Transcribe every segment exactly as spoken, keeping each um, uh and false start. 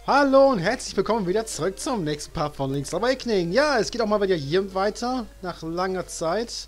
Hallo und herzlich willkommen wieder zurück zum nächsten Part von Link's Awakening. Ja, es geht auch mal wieder hier weiter, nach langer Zeit.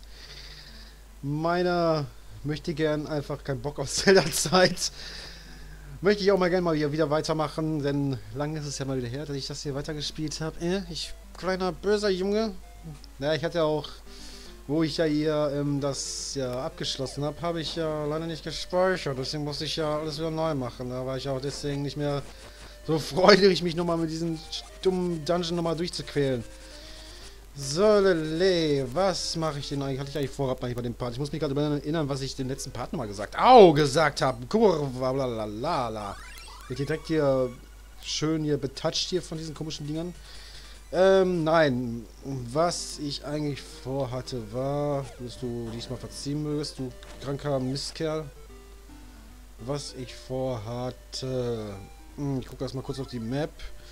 Meiner möchte gern einfach keinen Bock auf Zelda-Zeit. Möchte ich auch mal gerne mal wieder, wieder weitermachen, denn lange ist es ja mal wieder her, dass ich das hier weitergespielt habe. Äh, ich, kleiner böser Junge. Ja, ich hatte auch, wo ich ja hier ähm, das ja abgeschlossen habe, habe ich ja leider nicht gespeichert. Deswegen musste ich ja alles wieder neu machen. Da war ich auch deswegen nicht mehr so freudig, mich nochmal mit diesem dummen Dungeon nochmal durchzuquälen. So, lele, was mache ich denn eigentlich? Hatte ich eigentlich vorab mal bei dem Part? Ich muss mich gerade erinnern, was ich den letzten Part nochmal gesagt Au, gesagt habe. Kurva, blablabla. Wird hier direkt hier schön hier betatscht hier von diesen komischen Dingern. Ähm, nein. Was ich eigentlich vorhatte war, dass du diesmal verziehen mögest, du kranker Mistkerl. Was ich vorhatte... Ich gucke erstmal kurz auf die Map.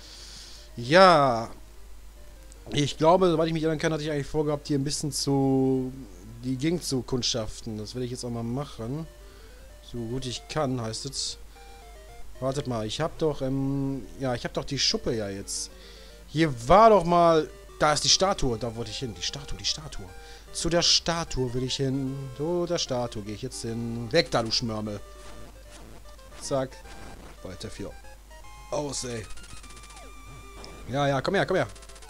Ja. Ich glaube, soweit ich mich erinnern kann, hatte ich eigentlich vorgehabt, hier ein bisschen zu die Gegend zu kundschaften. Das werde ich jetzt auch mal machen. So gut ich kann, heißt es. Wartet mal, ich habe doch, ähm, ja, ich habe doch die Schuppe ja jetzt. Hier war doch mal, da ist die Statue, da wollte ich hin. Die Statue, die Statue. Zu der Statue will ich hin. Zu der Statue gehe ich jetzt hin. Weg da, du Schmörmel. Zack. Weiter für. Aus, ey. Ja, ja, komm her, komm her.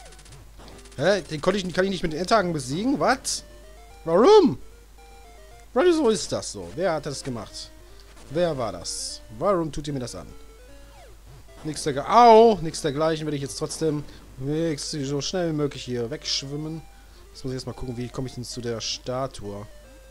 Hä? Den konnte ich, kann ich nicht mit den Endtagen besiegen? Was? Warum? Wieso ist das so? Wer hat das gemacht? Wer war das? Warum tut ihr mir das an? Nichts dergleichen. Au! Nichts dergleichen werde ich jetzt trotzdem so schnell wie möglich hier wegschwimmen. Jetzt muss ich erstmal gucken, wie komme ich denn zu der Statue.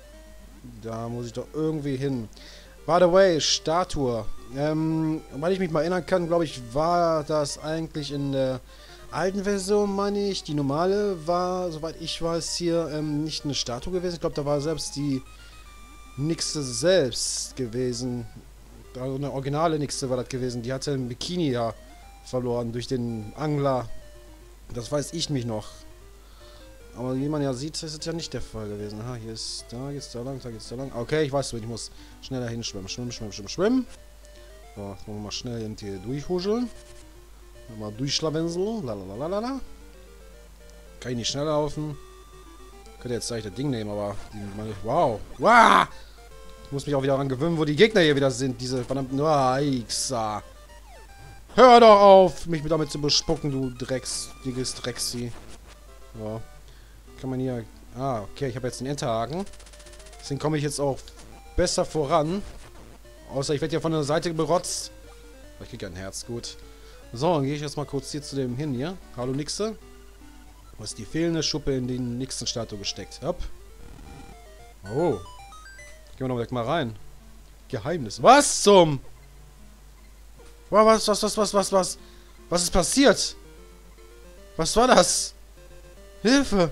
Da muss ich doch irgendwie hin. By the way, Statue. Ähm, weil ich mich mal erinnern kann, glaube ich, war das eigentlich in der alten Version, meine ich. Die normale war, soweit ich weiß, hier ähm, nicht eine Statue gewesen. Ich glaube, da war selbst die Nixe selbst gewesen. Also eine originale Nixe war das gewesen. Die hatte ein Bikini ja verloren durch den Angler. Das weiß ich mich noch. Aber wie man ja sieht, ist es ja nicht der Fall gewesen. Aha, hier ist, da geht's da lang, da geht's da lang. Okay, ich weiß, ich muss schneller hinschwimmen. Schwimmen, schwimmen, schwimmen, schwimmen. So, jetzt wollen wir mal schnell hier durchhuscheln. Mal durchschlawenseln. Lalalala. Kann ich nicht schneller laufen. Könnte jetzt gleich das Ding nehmen, aber... Die, meine, wow. Wow! Ich muss mich auch wieder daran gewöhnen, wo die Gegner hier wieder sind. Diese verdammten... Oh, hör doch auf, mich damit zu bespucken, du Drecks... Dickes Drecksi. Ja. Kann man hier... Ah, okay, ich habe jetzt den Enterhaken. Deswegen komme ich jetzt auch besser voran. Außer ich werde ja von der Seite berotzt. Ich kriege ja ein Herz, gut. So, dann gehe ich jetzt mal kurz hier zu dem hin hier. Hallo Nixe. Wo ist die fehlende Schuppe in den Nixen-Statue gesteckt? Hopp. Oh. Gehen wir doch direkt mal rein. Geheimnis. Was zum... Was, was, was, was, was, was? Was ist passiert? Was war das? Hilfe!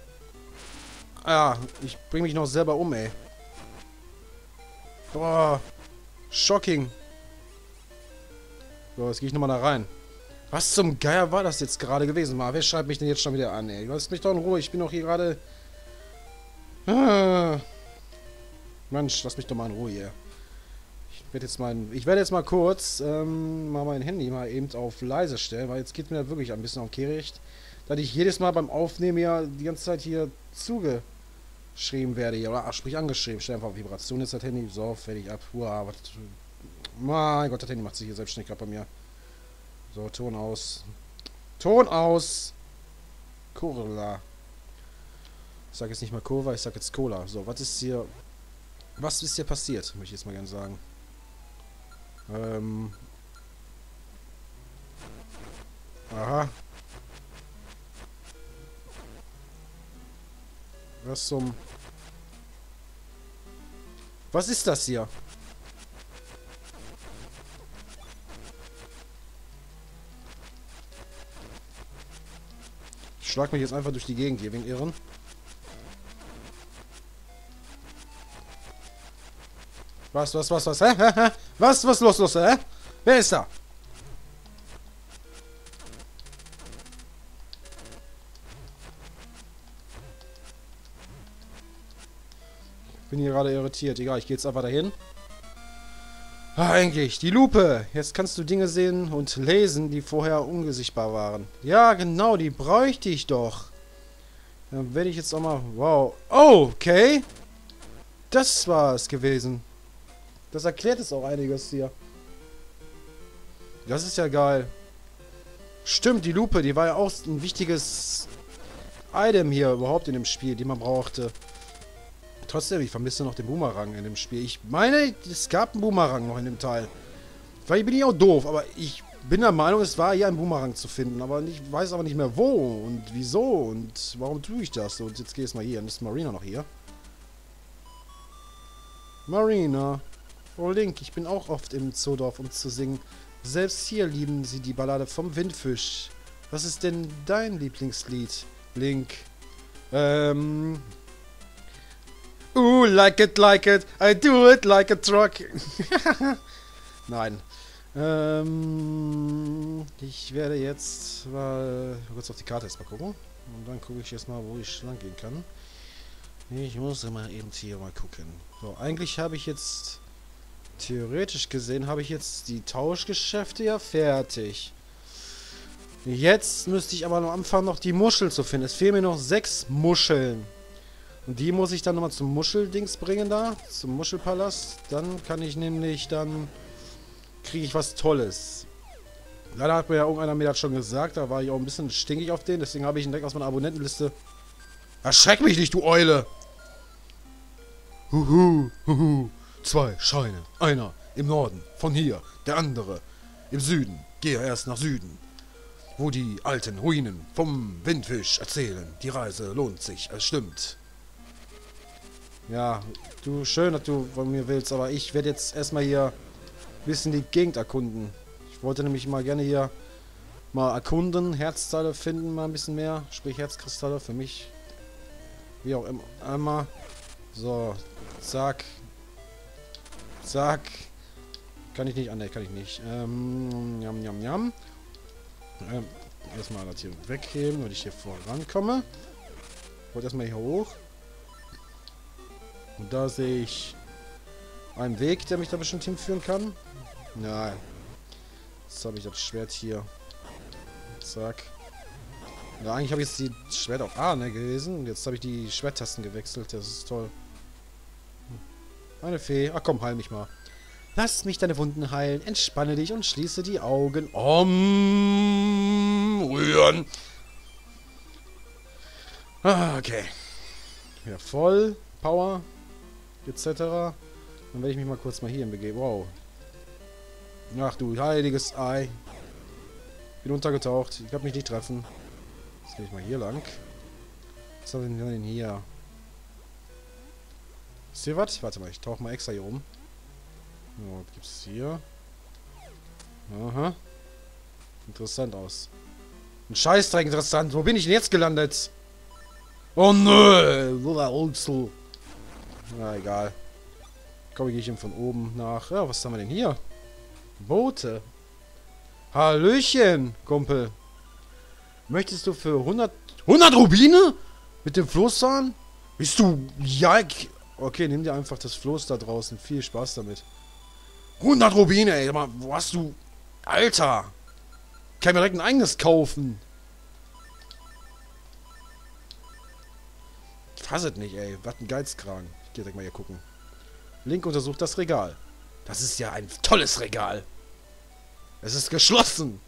Ah, ich bringe mich noch selber um, ey. Boah. Shocking. So, jetzt gehe ich nochmal da rein. Was zum Geier war das jetzt gerade gewesen? Mal, wer schreibt mich denn jetzt schon wieder an, ey? Lass mich doch in Ruhe. Ich bin doch hier gerade... Ah. Mensch, lass mich doch mal in Ruhe hier. Ich werde jetzt mal... Ich werde jetzt mal kurz ähm, mal mein Handy mal eben auf leise stellen, weil jetzt geht mir da wirklich ein bisschen auf Kehricht, dass ich jedes Mal beim Aufnehmen ja die ganze Zeit hier zugeschrieben werde hier. Oder ach, sprich angeschrieben. Stell einfach auf Vibration ist das Handy. So, fertig ab. Uah, was... Mein Gott, das Handy macht sich hier selbstständig gerade bei mir. So, Ton aus. Ton aus! Cola. Ich sage jetzt nicht mal Kurva, ich sage jetzt Cola. So, was ist hier... Was ist hier passiert? Möchte ich jetzt mal gerne sagen. Ähm... Aha. Was zum... Was ist das hier? Ich schlag mich jetzt einfach durch die Gegend hier, wegen Irren. Was, was, was, was, hä? hä, hä? Was, was, los, los, hä? Wer ist da? Ich bin hier gerade irritiert. Egal, ich gehe jetzt einfach dahin. Ah, eigentlich, die Lupe. Jetzt kannst du Dinge sehen und lesen, die vorher ungesichtbar waren. Ja, genau, die bräuchte ich doch. Dann werde ich jetzt auch mal... Wow. Oh, okay. Das war es gewesen. Das erklärt es auch einiges hier. Das ist ja geil. Stimmt, die Lupe, die war ja auch ein wichtiges Item hier überhaupt in dem Spiel, die man brauchte. Trotzdem, ich vermisse noch den Boomerang in dem Spiel. Ich meine, es gab einen Boomerang noch in dem Teil. Vielleicht bin ich auch doof, aber ich bin der Meinung, es war hier ein Boomerang zu finden. Aber ich weiß aber nicht mehr wo und wieso und warum tue ich das. Und jetzt gehe ich mal hier. Dann ist Marina noch hier. Marina. Oh Link, ich bin auch oft im Zoodorf, um zu singen. Selbst hier lieben sie die Ballade vom Windfisch. Was ist denn dein Lieblingslied, Link? Ähm... Ooh, like it, like it, I do it like a truck. Nein. Ähm, ich werde jetzt mal kurz auf die Karte erstmal gucken. Und dann gucke ich jetzt mal, wo ich lang gehen kann. Ich muss immer eben hier mal gucken. So, eigentlich habe ich jetzt, theoretisch gesehen, habe ich jetzt die Tauschgeschäfte ja fertig. Jetzt müsste ich aber am Anfang noch die Muschel zu finden. Es fehlen mir noch sechs Muscheln. Und die muss ich dann nochmal zum Muscheldings bringen da, zum Muschelpalast. Dann kann ich nämlich, dann kriege ich was Tolles. Leider hat mir ja irgendeiner mir das schon gesagt, da war ich auch ein bisschen stinkig auf den, deswegen habe ich ihn direkt aus meiner Abonnentenliste. Erschreck mich nicht, du Eule! Huhu, huhu, zwei Scheine, einer im Norden, von hier, der andere im Süden. Gehe erst nach Süden, wo die alten Ruinen vom Windfisch erzählen. Die Reise lohnt sich, es stimmt. Ja, du, schön, dass du von mir willst, aber ich werde jetzt erstmal hier ein bisschen die Gegend erkunden. Ich wollte nämlich mal gerne hier mal erkunden, Herzteile finden, mal ein bisschen mehr, sprich Herzkristalle für mich. Wie auch immer. Einmal. So, zack. Zack. Kann ich nicht, ah ne, kann ich nicht. Ähm, jam, jam, jam. Ähm, erstmal das hier wegheben, damit ich hier vorankomme. Ich wollte erstmal hier hoch. Und da sehe ich einen Weg, der mich da bestimmt hinführen kann. Nein. Jetzt habe ich das Schwert hier. Zack. Ja, eigentlich habe ich jetzt die Schwert auf A, ne, gelesen. Und jetzt habe ich die Schwerttasten gewechselt. Das ist toll. Eine Fee. Ach komm, heil mich mal. Lass mich deine Wunden heilen. Entspanne dich und schließe die Augen. Om. Rühren. Ah, okay. Wieder voll. Power. Etc. Dann werde ich mich mal kurz mal hierhin begeben. Wow. Ach du heiliges Ei. Bin untergetaucht. Ich kann mich nicht treffen. Jetzt gehe ich mal hier lang. Was haben wir denn hier? Ist hier was? Warte mal, ich tauche mal extra hier rum. So, was gibt's hier? Aha. Interessant aus. Ein Scheißdreck interessant. Wo bin ich denn jetzt gelandet? Oh nö! Oldschool. Na egal. Komm, gehe ich ihm von oben nach. Ja, was haben wir denn hier? Boote. Hallöchen, Kumpel. Möchtest du für hundert... hundert Rubine? Mit dem Floßzahn? Bist du... Ja, okay, nimm dir einfach das Floß da draußen. Viel Spaß damit. hundert Rubine, ey. Wo hast du... Alter. Kann mir direkt ein eigenes kaufen. Ich fasse es nicht, ey. Was ein Geizkragen. Ich geh direkt mal hier gucken. Link untersucht das Regal. Das ist ja ein tolles Regal. Es ist geschlossen.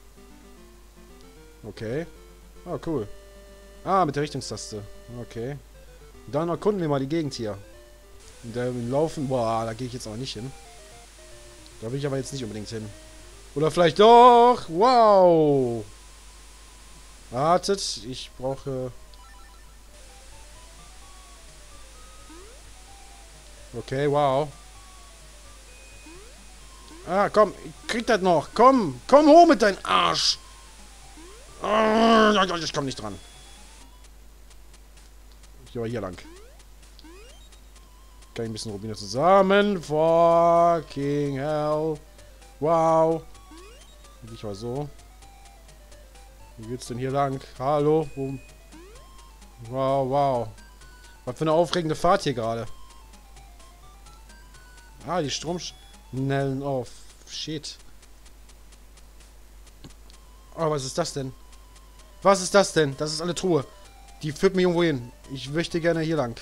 Okay. Ah, cool. Ah, mit der Richtungstaste. Okay. Dann erkunden wir mal die Gegend hier. Und da im Laufen... Boah, da gehe ich jetzt aber nicht hin. Da will ich aber jetzt nicht unbedingt hin. Oder vielleicht doch. Wow. Wartet, ich brauche... Okay, wow. Ah, komm, ich krieg das noch. Komm, komm hoch mit deinem Arsch. Ah, ich komm nicht dran. Ich gehe hier lang. Kann ich ein bisschen Rubine zusammen. Fucking hell. Wow. Ich war so. Wie geht's denn hier lang? Hallo? Wo? Wow, wow. Was für eine aufregende Fahrt hier gerade. Ah, die Strom... Nellen auf. Shit. Oh, was ist das denn? Was ist das denn? Das ist eine Truhe. Die führt mich irgendwo hin. Ich möchte gerne hier lang.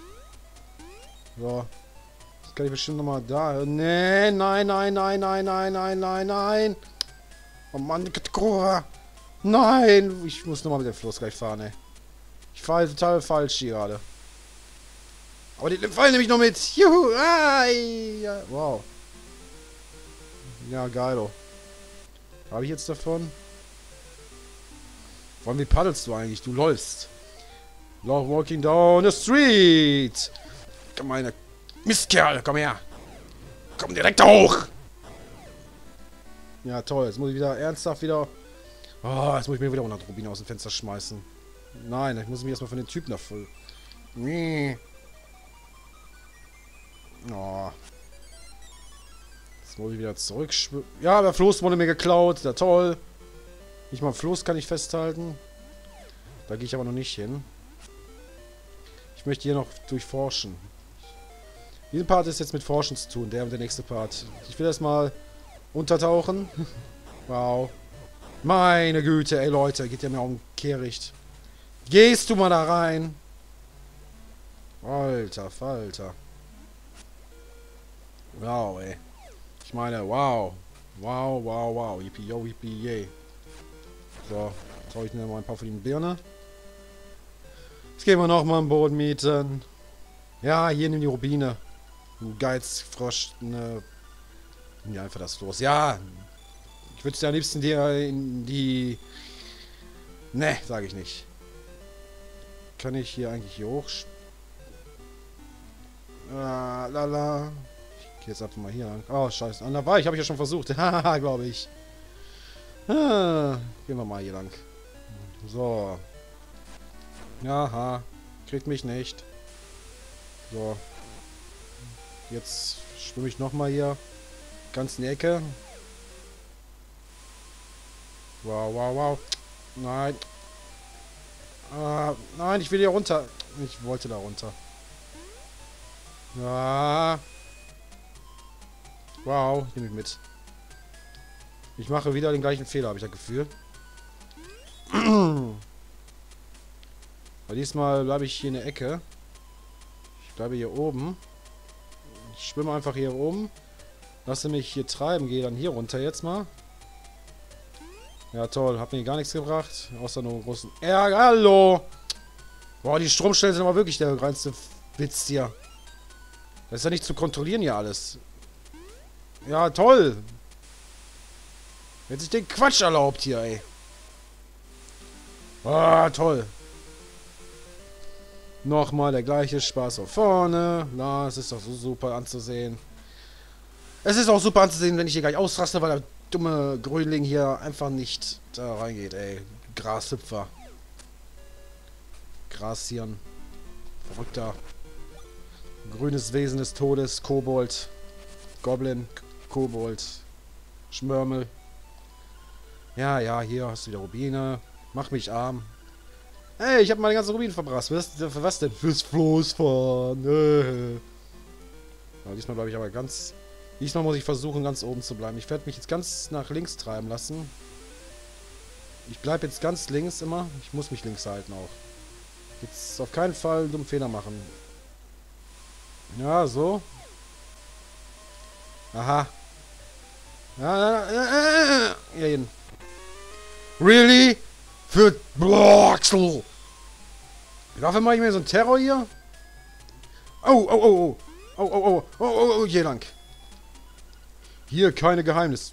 So. Das kann ich bestimmt nochmal da. Nee, nein, nein, nein, nein, nein, nein, nein, nein. Oh Mann, nein. Ich muss nochmal mit dem Fluss gleich fahren, ey. Ich fahre total falsch hier gerade. Aber die fallen nämlich noch mit. Juhu. Ah, ja. Wow. Ja, geilo. Habe ich jetzt davon? Vor allem, wie paddelst du eigentlich? Du läufst. Love walking down the street. Komm, meine Mistkerl, komm her. Komm direkt hoch. Ja, toll. Jetzt muss ich wieder ernsthaft wieder... Oh, jetzt muss ich mir wieder hundert Rubine aus dem Fenster schmeißen. Nein, ich muss mich erstmal von den Typen da voll... Nee. Oh. Jetzt muss ich wieder zurück... Ja, der Floß wurde mir geklaut. Ja, toll. Nicht mal Floß kann ich festhalten. Da gehe ich aber noch nicht hin. Ich möchte hier noch durchforschen. Dieser Part ist jetzt mit Forschen zu tun. Der und der nächste Part. Ich will erstmal untertauchen. Wow. Meine Güte, ey Leute. Geht ja mir um Kehricht. Gehst du mal da rein? Alter, Falter. Wow, ey. Ich meine, wow. Wow, wow, wow. Yippie, yo, yippie, yay. So, jetzt hau ich mir mal ein paar von den Birne. Jetzt gehen wir nochmal am Boden mieten. Ja, hier nimm die Rubine. Du Geizfrosch. Ne. Nimm dir einfach das los. Ja. Ich würde es dir am liebsten dir in die... Ne, sage ich nicht. Kann ich hier eigentlich hier hoch... Ah, lala. Ich gehe jetzt einfach mal hier lang. Oh, scheiße. Ah, da war ich. Habe ich ja schon versucht. Haha, glaube ich. Ah, gehen wir mal hier lang. So. Aha. Kriegt mich nicht. So. Jetzt schwimme ich nochmal hier. Ganz in die Ecke. Wow, wow, wow. Nein. Ah, nein, ich will hier runter. Ich wollte da runter. Ah. Wow, nehme ich mit. Ich mache wieder den gleichen Fehler, habe ich das Gefühl. Aber diesmal bleibe ich hier in der Ecke. Ich bleibe hier oben. Ich schwimme einfach hier oben. Lasse mich hier treiben. Gehe dann hier runter jetzt mal. Ja, toll. Hat mir gar nichts gebracht. Außer nur einen großen Ärger. Hallo! Boah, die Stromstellen sind aber wirklich der reinste Witz hier. Das ist ja nicht zu kontrollieren hier alles. Ja, toll! Jetzt sich den Quatsch erlaubt hier, ey. Ah, toll. Nochmal der gleiche Spaß auf vorne. Na, es ist doch so super anzusehen. Es ist auch super anzusehen, wenn ich hier gleich ausraste, weil der dumme Grünling hier einfach nicht da reingeht, ey. Grashüpfer. Grashirn. Verrückter. Grünes Wesen des Todes. Kobold. Goblin. Kobold. Schmörmel. Ja, ja, hier hast du wieder Rubine. Mach mich arm. Hey, ich habe meine ganzen Rubine verbrasst. Was, für was denn? Fürs Floßfahren. Äh. Ja, diesmal bleibe ich aber ganz... Diesmal muss ich versuchen, ganz oben zu bleiben. Ich werde mich jetzt ganz nach links treiben lassen. Ich bleibe jetzt ganz links immer. Ich muss mich links halten auch. Jetzt auf keinen Fall einen dummen Fehler machen. Ja, so. Aha. Ja, ja, ja, ja, ja. Really? Für Bloxel. Dafür mache ich mir so einen Terror hier. Oh, oh, oh, oh. Oh, oh, oh. Oh, oh, oh, hier lang. Hier keine Geheimnis.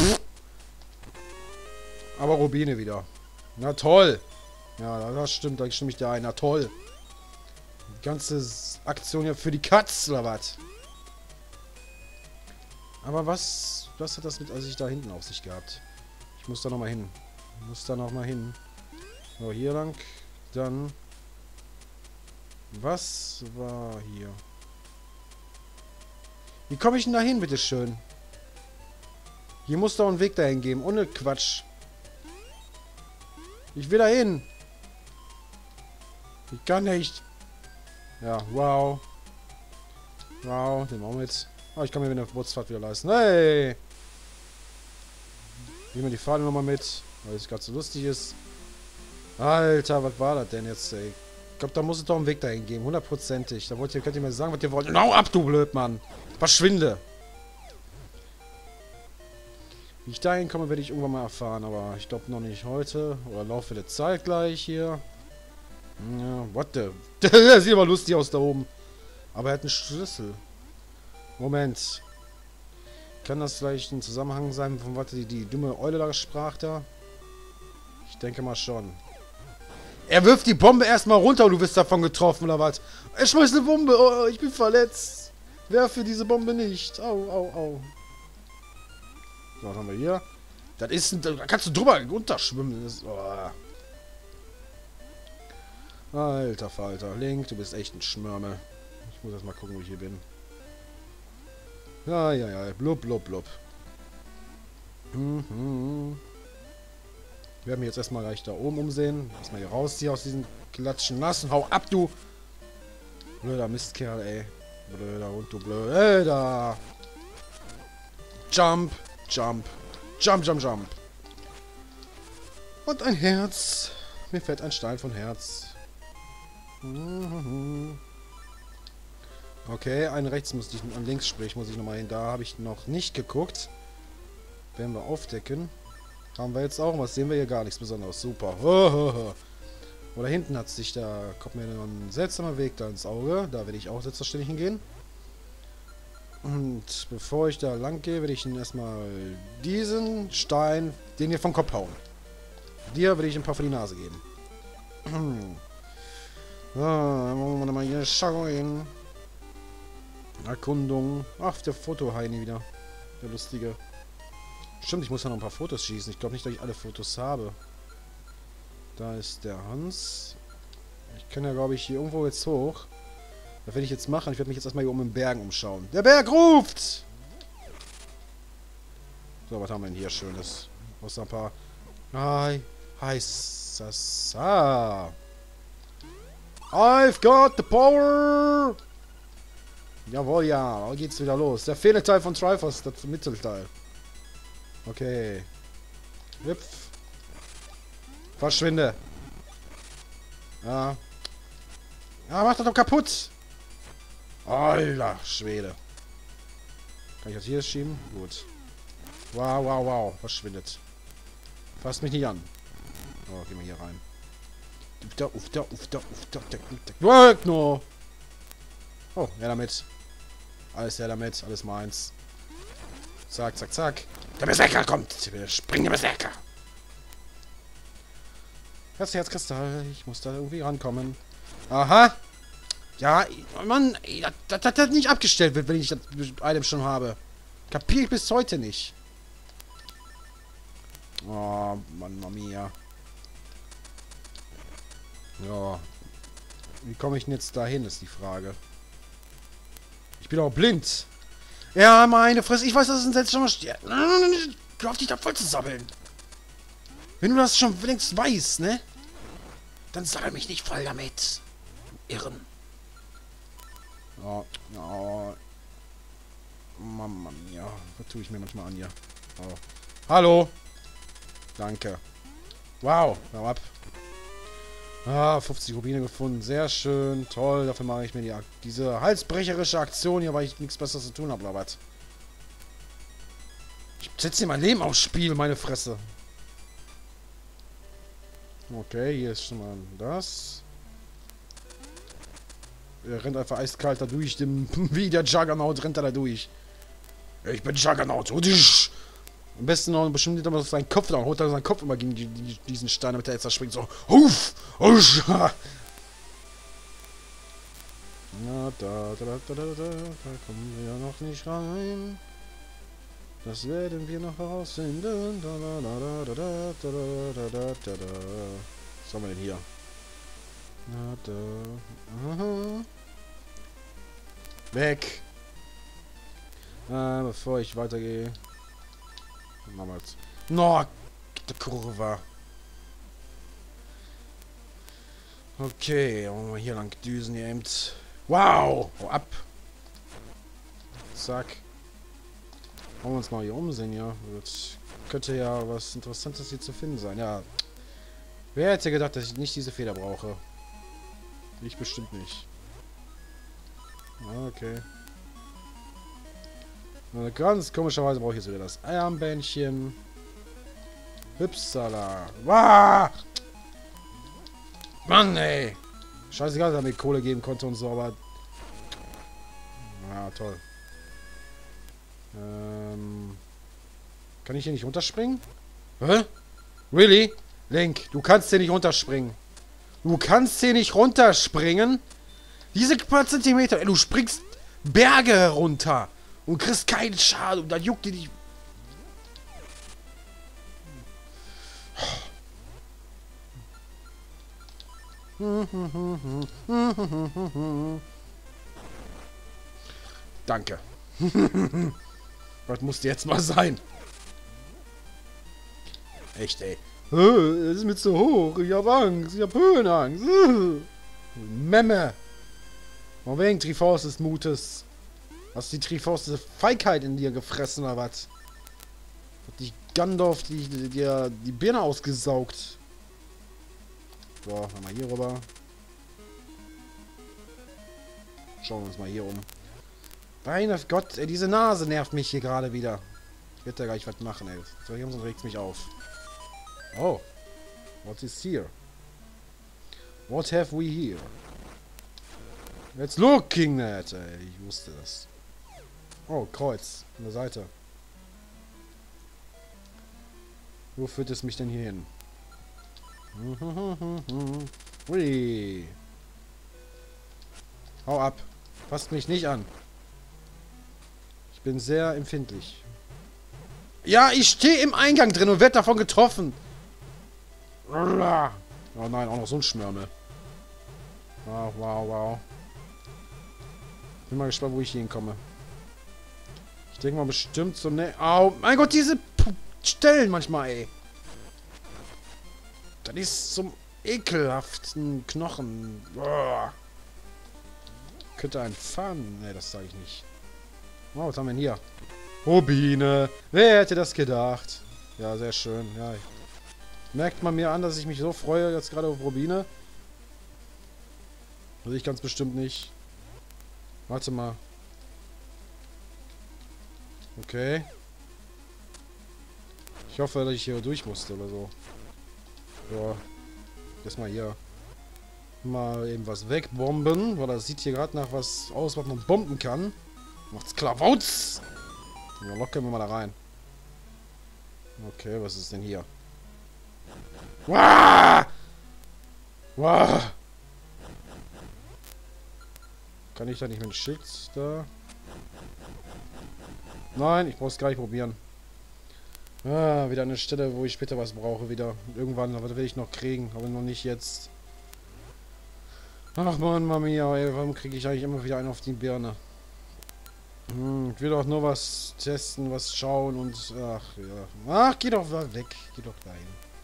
Aber Rubine wieder. Na toll. Ja, das stimmt, da stimme ich dir ein. Na toll. Die ganze Aktion hier für die Katz, oder was? Aber was, was hat das mit sich da hinten auf sich gehabt? Ich muss da nochmal hin. Ich muss da nochmal hin. So, hier lang. Dann. Was war hier? Wie komme ich denn da hin, bitteschön? Hier muss doch ein Weg dahin geben. Ohne Quatsch. Ich will da hin. Ich kann nicht. Ja, wow. Wow, den machen wir jetzt. Oh, ich kann mir eine Geburtsfahrt wieder leisten. Hey! Nehmen wir die Fahne nochmal mit, weil es gerade so lustig ist. Alter, was war das denn jetzt, ey? Ich glaube, da muss es doch einen Weg dahin geben, hundertprozentig. Da wollt ihr, könnt ihr mir sagen, was ihr wollt. Hau ab, du Blödmann! Verschwinde! Wie ich dahin komme, werde ich irgendwann mal erfahren, aber ich glaube noch nicht heute. Oder im Laufe der Zeit gleich hier. Ja, what the... Der sieht aber lustig aus da oben. Aber er hat einen Schlüssel. Moment. Kann das vielleicht ein Zusammenhang sein, von was die, die dumme Eule da sprach da? Ich denke mal schon. Er wirft die Bombe erstmal runter und du wirst davon getroffen, oder was? Er schmeißt eine Bombe. Oh, ich bin verletzt. Werfe diese Bombe nicht. Au, au, au. So, was haben wir hier? Das ist ein... Da kannst du drüber runterschwimmen. Das ist, oh. Alter Falter. Link, du bist echt ein Schmörmel. Ich muss erst mal gucken, wo ich hier bin. Ja, ja, ja. Blub, blub, blub. Mhm. Wir werden mich jetzt erstmal gleich da oben umsehen. Erstmal hier rausziehen aus diesen Klatschen nassen. Hau ab, du! Blöder Mistkerl, ey. Blöder Hund, du blöder. Jump, jump. Jump, jump, jump. Und ein Herz. Mir fällt ein Stein von Herz. Okay, ein rechts muss ich, an links sprich, muss ich nochmal hin. Da habe ich noch nicht geguckt. Werden wir aufdecken. Haben wir jetzt auch was? Sehen wir hier gar nichts Besonderes. Super. Oder hinten hat sich da, kommt mir noch ein seltsamer Weg da ins Auge. Da werde ich auch selbstverständlich hingehen. Und bevor ich da lang gehe, werde ich ihn erstmal diesen Stein, den hier vom Kopf hauen. Dir werde ich ein paar für die Nase geben. So, dann wollen wir mal hier schauen. Erkundung. Ach, der Fotoheini wieder. Der lustige. Stimmt, ich muss ja noch ein paar Fotos schießen. Ich glaube nicht, dass ich alle Fotos habe. Da ist der Hans. Ich kann ja, glaube ich, hier irgendwo jetzt hoch. Das werde ich jetzt machen. Ich werde mich jetzt erstmal hier oben im Bergen umschauen. Der Berg ruft! So, was haben wir denn hier Schönes? Außer ein paar... Hi. Hi, Sasa. I've got the power! Jawohl, ja. Da geht's wieder los. Der Fehlteil von Triforce, das Mittelteil. Okay. Hüpf. Verschwinde. Ja. Ja, mach das doch kaputt. Alter, Schwede. Kann ich das hier schieben? Gut. Wow, wow, wow. Verschwindet. Fasst mich nicht an. Oh, gehen wir hier rein. Ufta, ufta, ufta, ufta, ufta. No. Oh, ja damit. Alles ja damit. Alles meins. Zack, zack, zack. Der Berserker kommt. Wir springen der Berserker. Herz, Herz, Kristall. Ich muss da irgendwie rankommen. Aha. Ja, Mann. Dass das, das nicht abgestellt wird, wenn ich das Item schon habe. Kapier ich bis heute nicht. Oh, Mamma mia. Ja. Wie komme ich denn jetzt dahin, ist die Frage. Ich bin auch blind. Ja, meine Fresse. Ich weiß, das ist ein seltsamer Stern. Hör auf, dich da voll zu sabbeln. Wenn du das schon längst weißt, ne? Dann sabbel mich nicht voll damit. Irren. Oh, oh. Mama mia. Was tue ich mir manchmal an hier? Oh. Hallo. Danke. Wow. Hau ab. Ah, fünfzig Rubine gefunden. Sehr schön. Toll. Dafür mache ich mir die, diese halsbrecherische Aktion hier, weil ich nichts Besseres zu tun habe, oder was? Ich setze hier mein Leben aufs Spiel, meine Fresse. Okay, hier ist schon mal das. Er rennt einfach eiskalt da durch. Dem, wie der Juggernaut rennt er da durch. Ich bin Juggernaut. Am besten noch bestimmt nicht aber seinen Kopf da und holt er seinen Kopf immer gegen die, die, diesen Stein, damit er jetzt da springt. So, huf! Husch! Na, da, da, da, da, da, da kommen wir ja noch nicht rein. Das werden wir noch herausfinden. Da, da, da, da, da, da, da, da, da, da. Was haben wir denn hier? Na, da. Aha. Weg! Äh, bevor ich weitergehe. Machen wir jetzt. No, die Kurve. Okay, wollen wir hier lang düsen eben. Wow! Hau ab! Zack. Wollen wir uns mal hier umsehen, ja. Das könnte ja was Interessantes hier zu finden sein. Ja. Wer hätte gedacht, dass ich nicht diese Feder brauche? Ich bestimmt nicht. Okay. Na, ganz komischerweise brauche ich jetzt wieder das Armbändchen. Hüpsala. Wah! Mann, ey! Scheißegal, dass er mir Kohle geben konnte und so, aber... Ja, toll. Ähm... Kann ich hier nicht runterspringen? Hä? Really? Link, du kannst hier nicht runterspringen. Du kannst hier nicht runterspringen? Diese paar Zentimeter, ey, du springst Berge herunter und kriegst keinen Schaden und dann juckt dir nicht... Danke. Was musste jetzt mal sein? Echt, ey. Es ist mir zu hoch. Ich hab Angst. Ich hab Höhenangst. Memme. Von wegen Triforce des Mutes. Hast du die Triforce der Feigheit in dir gefressen oder was? Hat dich Gandalf die, die, die, die Birne ausgesaugt. So, mal hier rüber. Schauen wir uns mal hier um. Mein Gott, ey, diese Nase nervt mich hier gerade wieder. Ich werde da gleich was machen, ey. So, hier regt es mich auf. Oh. What is here? What have we here? Let's looking at, ey. Ich wusste das. Oh, Kreuz. An der Seite. Wo führt es mich denn hier hin? Ui. Hau ab. Fasst mich nicht an. Ich bin sehr empfindlich. Ja, ich stehe im Eingang drin und werde davon getroffen. Oh nein, auch noch so ein Schmörmel. Wow, wow, wow. Bin mal gespannt, wo ich hier hinkomme. Ich denke mal bestimmt so ne... Au, mein Gott, diese P Stellen manchmal, ey. Das ist zum ekelhaften Knochen. Boah. Könnte ein Pfann... Ne, das sage ich nicht. Oh, was haben wir denn hier? Rubine. Wer hätte das gedacht? Ja, sehr schön. Ja, merkt man mir an, dass ich mich so freue jetzt gerade auf Rubine? Also ich ganz bestimmt nicht. Warte mal. Okay. Ich hoffe, dass ich hier durch musste oder so. Ja. Erstmal hier. Mal eben was wegbomben, weil das sieht hier gerade nach was aus, was man bomben kann. Macht's Klavauz! Ja, locken wir mal da rein. Okay, was ist denn hier? Wah! Wah! Kann ich da nicht mit dem Schild da? Nein, ich brauch's gar nicht probieren. Ah, wieder eine Stelle, wo ich später was brauche wieder. Irgendwann, aber das will ich noch kriegen, aber noch nicht jetzt. Ach man, Mami, ey, warum kriege ich eigentlich immer wieder einen auf die Birne? Hm, ich will doch nur was testen, was schauen und... Ach, ja. Ach, geh doch mal weg. Geh doch dahin.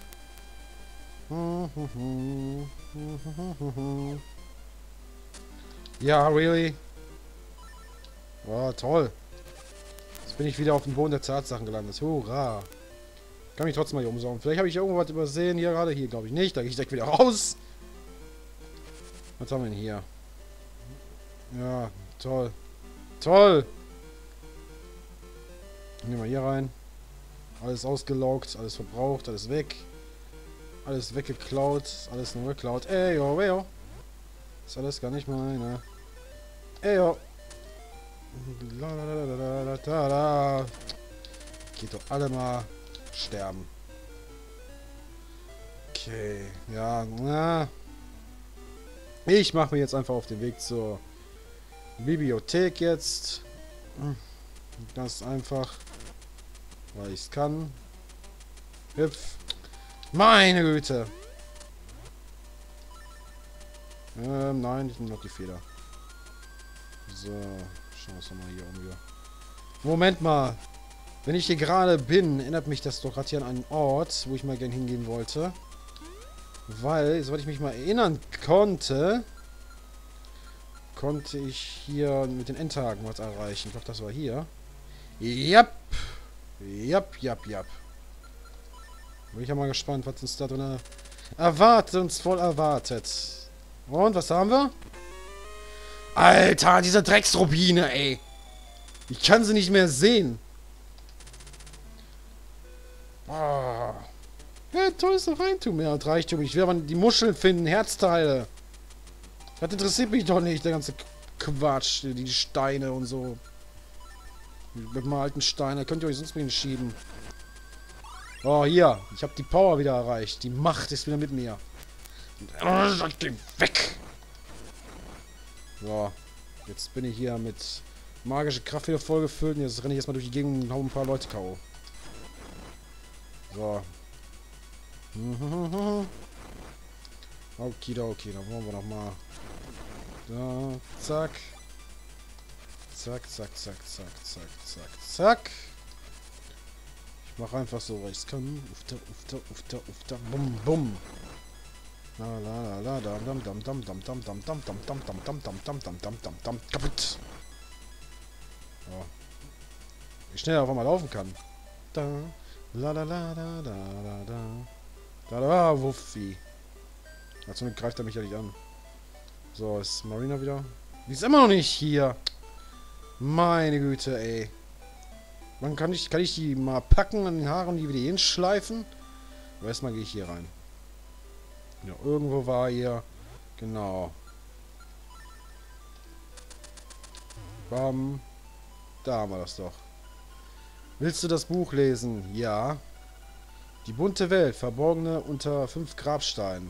Ja, really? Oh, toll. Jetzt bin ich wieder auf dem Boden der Tatsachen gelandet. Hurra. Kann mich trotzdem mal hier umsaugen. Vielleicht habe ich irgendwas übersehen hier gerade. Hier glaube ich nicht. Da gehe ich direkt wieder raus. Was haben wir denn hier? Ja, toll. Toll! Nehmen wir hier rein. Alles ausgelaugt, alles verbraucht, alles weg. Alles weggeklaut, alles nur geklaut. Ey, yo, ey, yo. Ist alles gar nicht meine. Ey, yo. Geht doch alle mal sterben. Okay, ja, na. Ich mache mich jetzt einfach auf den Weg zur Bibliothek jetzt. Ganz einfach. Weil ich es kann. Hüpf. Meine Güte. Ähm, nein, ich nehme noch die Feder. So, schauen wir uns mal hier um. Hier. Moment mal. Wenn ich hier gerade bin, erinnert mich das doch gerade hier an einen Ort, wo ich mal gerne hingehen wollte. Weil, soweit ich mich mal erinnern konnte, konnte ich hier mit den Endtagen was erreichen. Ich glaube, das war hier. Yep. Jap, jap, jap. Bin ich ja mal gespannt, was uns da drin erwartet, uns voll erwartet. Und, was haben wir? Alter, diese Drecksrubine, ey. Ich kann sie nicht mehr sehen. Oh. Ja, tolles Reichtum. Ja, und Reichtum. Ich will aber die Muscheln finden, Herzteile. Das interessiert mich doch nicht, der ganze Quatsch. Die Steine und so. Mit meinem alten Stein. Da könnt ihr euch sonst mit schieben. Oh, hier. Ich habe die Power wieder erreicht. Die Macht ist wieder mit mir. Oh, geh weg. So. Jetzt bin ich hier mit magischer Kraft wieder vollgefüllt. Und jetzt renne ich erstmal durch die Gegend und hau ein paar Leute K O. So. Okidoki, dann wollen wir noch mal. Da, zack. Zack, zack, zack, zack, zack, zack, zack. Ich mache einfach so, weil ich es kann. Ufta, ufta, ufta, ufta, bum, bum. La la la la, dam dam dam dam dam dam dam dam dam dam dam dam dam dam dam dam dam kaputt. So. Wie schnell er auf einmal laufen kann. Da, la la la da da da da. Da da, Wuffi. Dazu greift er mich ja nicht an. So, ist Marina wieder. Die ist immer noch nicht hier. Meine Güte, ey. Wann kann ich, kann ich die mal packen an den Haaren, die wieder hinschleifen? Aber erstmal gehe ich hier rein. Ja, irgendwo war hier. Genau. Bam. Da haben wir das doch. Willst du das Buch lesen? Ja. Die bunte Welt, verborgene unter fünf Grabsteinen.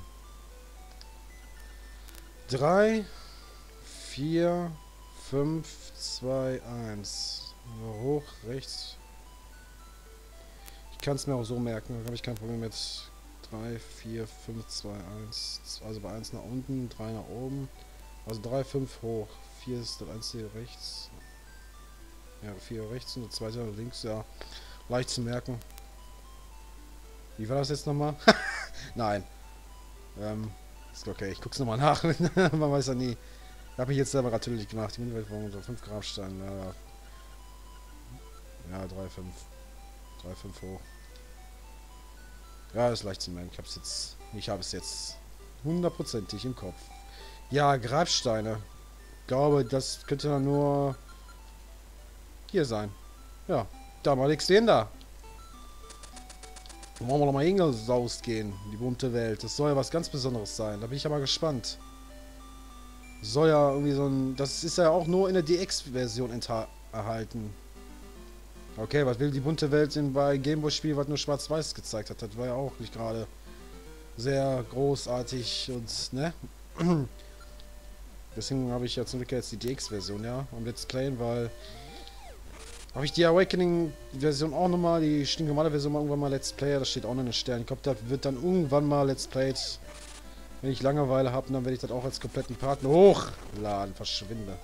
Drei, vier, fünf, zwei, eins. Hoch, rechts. Ich kann es mir auch so merken, da habe ich kein Problem mit. drei, vier, fünf, zwei, eins. Also bei eins nach unten, drei nach oben. Also drei, fünf hoch. vier ist das einzige rechts. Ja, vier rechts und das zweite links, ja. Leicht zu merken. Wie war das jetzt nochmal? Nein. Ähm, ist okay, ich guck's nochmal nach. Man weiß ja nie. Ich habe mich jetzt selber natürlich gemacht. Die Mindwelt war unter fünf Grabsteine. Ja, ja drei, fünf. drei, fünf hoch. Ja, ist leicht zu merken. Ich hab's jetzt. Ich habe es jetzt hundertprozentig im Kopf. Ja, Grabsteine. Ich glaube, das könnte dann nur hier sein. Ja, da mal nichts sehen da. Wollen wir noch mal hingesaust gehen, die bunte Welt. Das soll ja was ganz Besonderes sein. Da bin ich ja mal gespannt. Soll ja irgendwie so ein... Das ist ja auch nur in der D X-Version erhalten. Okay, was will die bunte Welt in bei Gameboy-Spiel, was nur schwarz-weiß gezeigt hat? Das war ja auch nicht gerade sehr großartig und, ne? Deswegen habe ich ja zum Glück jetzt die D X-Version, ja, am Let's Playen, weil... Habe ich die Awakening-Version auch nochmal, die stinknormale Version mal irgendwann mal Let's Player, da steht auch noch ein Stern. Ich glaube, das wird dann irgendwann mal Let's Played, wenn ich Langeweile habe, dann werde ich das auch als kompletten Partner hochladen, verschwinde.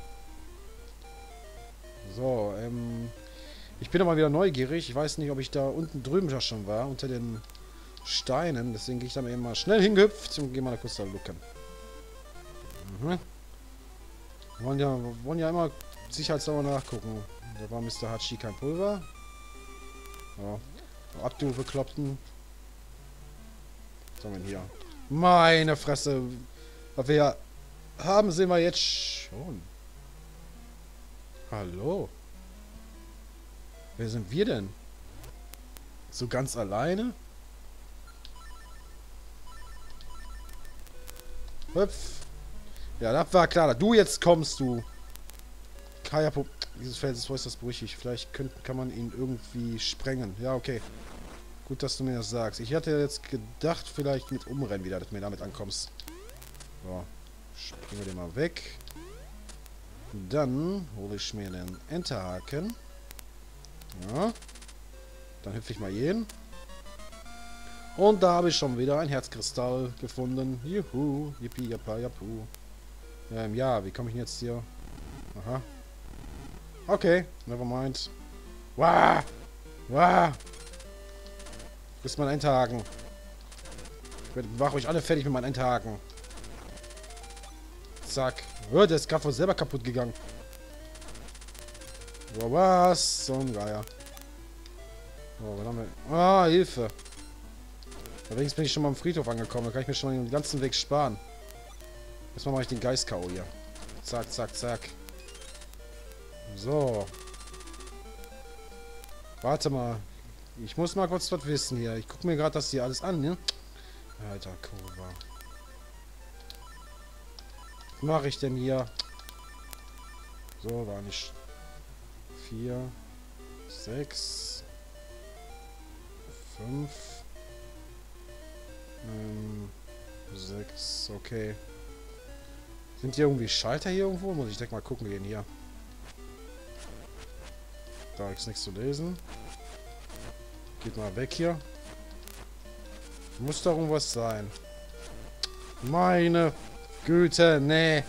So, ähm, ich bin aber wieder neugierig, ich weiß nicht, ob ich da unten drüben ja schon war, unter den Steinen, deswegen gehe ich da mal eben mal schnell hingehüpft und gehe mal kurz da looken. Mhm. Wir wollen ja, wir wollen ja immer sicherheitshalber nachgucken. Da war Mister Hachi kein Pulver. Ja. Abdu bekloppten. Was haben wir denn hier? Meine Fresse. Was wir haben, sehen wir jetzt schon. Hallo. Wer sind wir denn? So ganz alleine? Hüpf. Ja, das war klar. Du jetzt kommst, du. Kajapo. Dieses Feld ist äußerst brüchig. Vielleicht könnt, kann man ihn irgendwie sprengen. Ja, okay. Gut, dass du mir das sagst. Ich hatte jetzt gedacht, vielleicht mit Umrennen wieder, dass du mir damit ankommst. So. Springen wir den mal weg. Dann hole ich mir den Enterhaken. Ja. Dann hüpfe ich mal jeden. Und da habe ich schon wieder ein Herzkristall gefunden. Juhu. Yippie, yappa, yappu. Ähm, ja, wie komme ich denn jetzt hier? Aha. Okay, never mind. Wah! Wah! Frisst mein Enterhaken. Ich mache euch alle fertig mit meinem Enterhaken. Zack. Oh, der ist gerade von selber kaputt gegangen. Wow, was? So ein Geier. Oh, was haben wir? Ah, Hilfe. Allerdings bin ich schon mal am Friedhof angekommen. Da kann ich mir schon mal den ganzen Weg sparen. Erstmal mache ich den Geist K O hier. Zack, zack, zack. So. Warte mal. Ich muss mal kurz was wissen hier. Ich gucke mir gerade das hier alles an, ne? Alter, Kurva. Was mache ich denn hier? So, war nicht. Vier. Sechs. Fünf. Ähm, sechs. Okay. Sind hier irgendwie Schalter hier irgendwo? Muss ich direkt mal gucken gehen hier. Da ist nichts zu lesen. Geht mal weg hier. Muss doch irgendwas sein. Meine Güte, nee.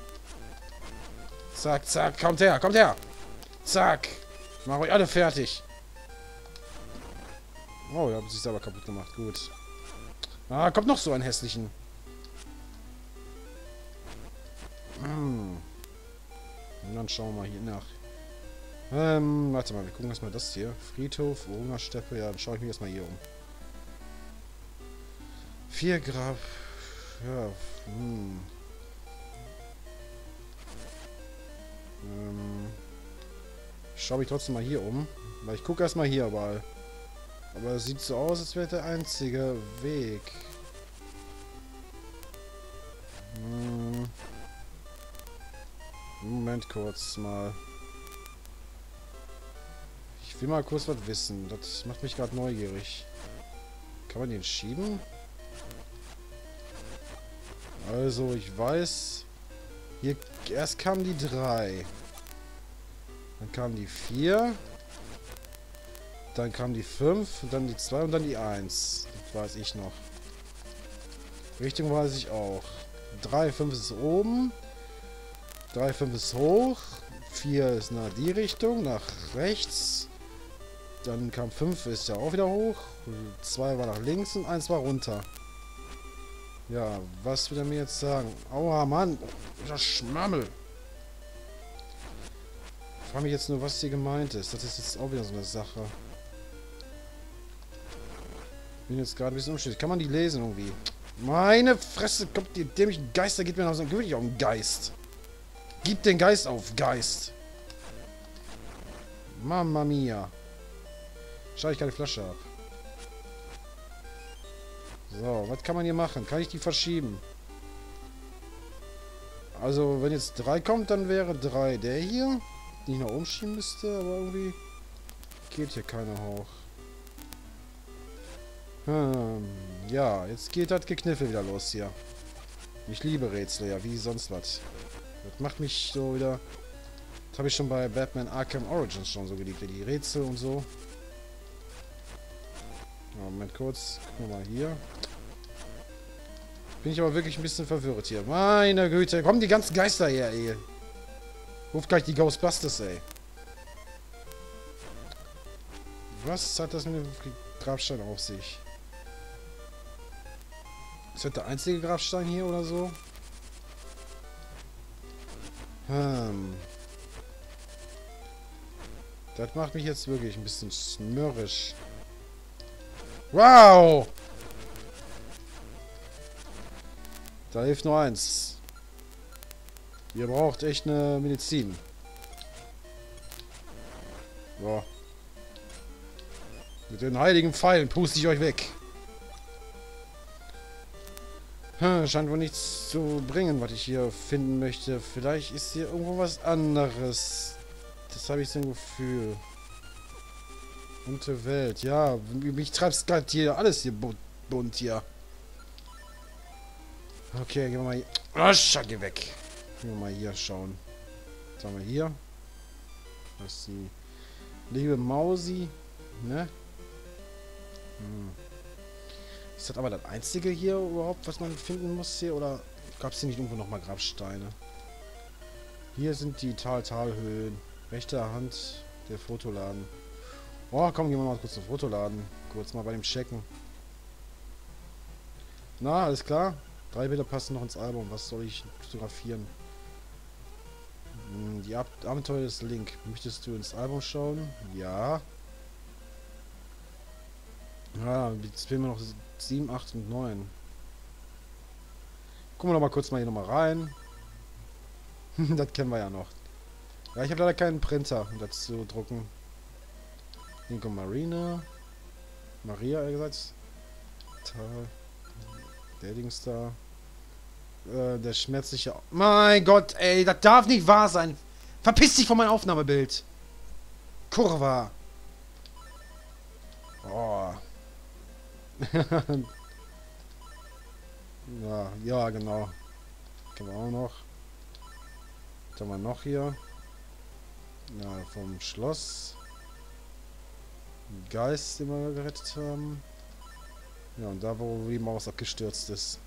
Zack, zack, kommt her, kommt her. Zack. Mach euch alle fertig. Oh, ihr habt sich selber kaputt gemacht. Gut. Ah, kommt noch so ein hässlichen. Hm. Und dann schauen wir mal hier nach. Ähm, warte mal, wir gucken erstmal das hier. Friedhof, Hungersteppe. Ja, dann schaue ich mich erstmal hier um. Vier Grab. Ja, hm. Ähm. Ich schaue mich trotzdem mal hier um. Weil ich gucke erstmal hier überall. Aber es sieht so aus, als wäre der einzige Weg. Hm. Moment kurz mal. Ich will mal kurz was wissen. Das macht mich gerade neugierig. Kann man den schieben? Also, ich weiß... Hier erst kamen die drei. Dann kamen die vier. Dann kam die fünf. Dann die zwei und dann die eins. Das weiß ich noch. Richtung weiß ich auch. drei, fünf ist oben. drei, fünf ist hoch. vier ist nach die Richtung, nach rechts. Dann kam fünf, ist ja auch wieder hoch. zwei war nach links und eins war runter. Ja, was will er mir jetzt sagen? Aua, Mann. Das Schmammel. Ich frage mich jetzt nur, was hier gemeint ist. Das ist jetzt auch wieder so eine Sache. Bin jetzt gerade ein bisschen umständlich. Kann man die lesen irgendwie? Meine Fresse, kommt die dämlichen Geister, geht mir noch so wirklich auf den Geist. Gib den Geist auf, Geist. Mamma mia. Schau, ich keine Flasche ab. So, was kann man hier machen? Kann ich die verschieben? Also, wenn jetzt drei kommt, dann wäre drei der hier, den ich nach oben schieben müsste, aber irgendwie geht hier keiner hoch. Hm, ja, jetzt geht das Gekniffel wieder los hier. Ich liebe Rätsel, ja, wie sonst was. Das macht mich so wieder... Das habe ich schon bei Batman Arkham Origins schon so geliebt, die Rätsel und so. Ja, Moment kurz, gucken wir mal hier. Bin ich aber wirklich ein bisschen verwirrt hier. Meine Güte, kommen die ganzen Geister her, ey. Ruft gleich die Ghostbusters, ey. Was hat das mit dem Grabstein auf sich? Ist das der einzige Grabstein hier oder so? Hm. Das macht mich jetzt wirklich ein bisschen mürrisch. Wow! Da hilft nur eins. Ihr braucht echt eine Medizin. So. Mit den heiligen Pfeilen puste ich euch weg. Hm, scheint wohl nichts zu bringen, was ich hier finden möchte. Vielleicht ist hier irgendwo was anderes. Das habe ich so ein Gefühl. Bunte Welt, ja. Mich treibt's gerade hier alles hier bunt hier. Okay, gehen wir mal hier. Oh, schau, geh weg. Gehen wir mal hier schauen. Was haben wir hier? Das ist die liebe Mausi. Ne? Hm. Ist das aber das einzige hier überhaupt, was man finden muss hier? Oder gab es hier nicht irgendwo nochmal Grabsteine? Hier sind die Tal-Tal-Höhlen. Rechte Hand der Fotoladen. Oh, komm, gehen wir mal kurz zum Fotoladen. Kurz mal bei dem checken. Na, alles klar. Drei Bilder passen noch ins Album. Was soll ich fotografieren? Hm, die Ab Abenteuer des Link. Möchtest du ins Album schauen? Ja. Ja, jetzt fehlen mir noch sieben, acht und neun. Gucken wir noch mal kurz mal hier nochmal rein. Das kennen wir ja noch. Ja, ich habe leider keinen Printer, um das zu drucken. Inko Marina. Maria, eher gesagt. Tal. Der Dings da. Äh, der schmerzliche... Mein Gott, ey, das darf nicht wahr sein. Verpiss dich von meinem Aufnahmebild. Kurva. Oh. Ja, ja, genau. Können wir auch noch. Was haben wir noch hier? Ja, vom Schloss. Ein Geist, den wir gerettet haben. Ja, und da, wo die Maus abgestürzt ist.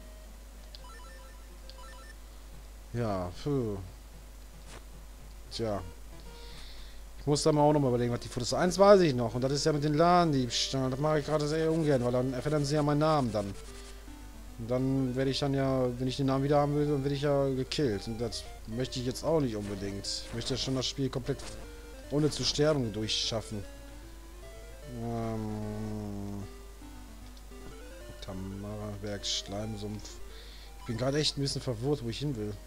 Ja, puh. Tja. Ich muss da mal auch noch mal überlegen, was die Fotos... Eins weiß ich noch, und das ist ja mit den Ladendiebstahl. Das mache ich gerade sehr ungern, weil dann verändern sie ja meinen Namen dann. Und dann werde ich dann ja, wenn ich den Namen wieder haben will, dann werde ich ja gekillt. Und das möchte ich jetzt auch nicht unbedingt. Ich möchte ja schon das Spiel komplett ohne zu sterben durchschaffen. Ähm... Tamaraberg, Schleimsumpf. Ich bin gerade echt ein bisschen verwirrt, wo ich hin will.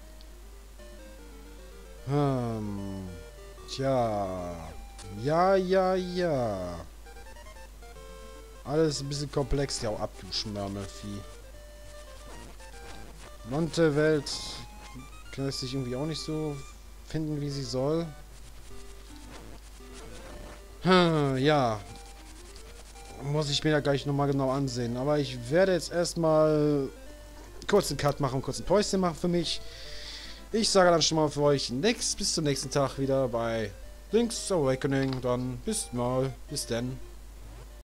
Hm... Tja. Ja, ja, ja. Alles ein bisschen komplex. Ja, ab, du Schmörmelvieh. Monte-Welt lässt sich irgendwie auch nicht so finden, wie sie soll. Hm, ja. Muss ich mir da gleich nochmal genau ansehen. Aber ich werde jetzt erstmal kurz einen Cut machen, kurz ein Päuschen machen für mich. Ich sage dann schon mal für euch nix, bis zum nächsten Tag wieder bei Link's Awakening. Dann bis mal. Bis denn.